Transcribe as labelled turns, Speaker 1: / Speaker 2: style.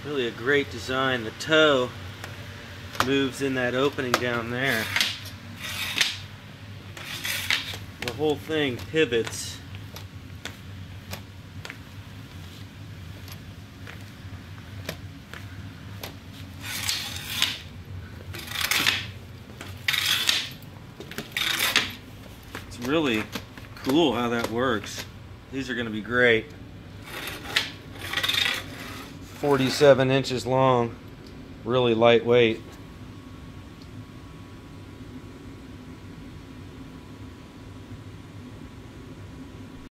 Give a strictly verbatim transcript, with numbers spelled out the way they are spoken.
Speaker 1: Really a great design. The toe moves in that opening down there. The whole thing pivots. It's really cool how that works. These are going to be great. forty-seven inches long, really lightweight.